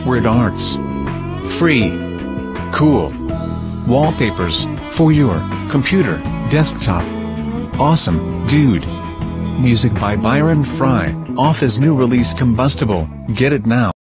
Word Arts. Free. Cool. Wallpapers, for your computer, desktop. Awesome, dude. Music by Byron Fry, off his new release Combustible, get it now.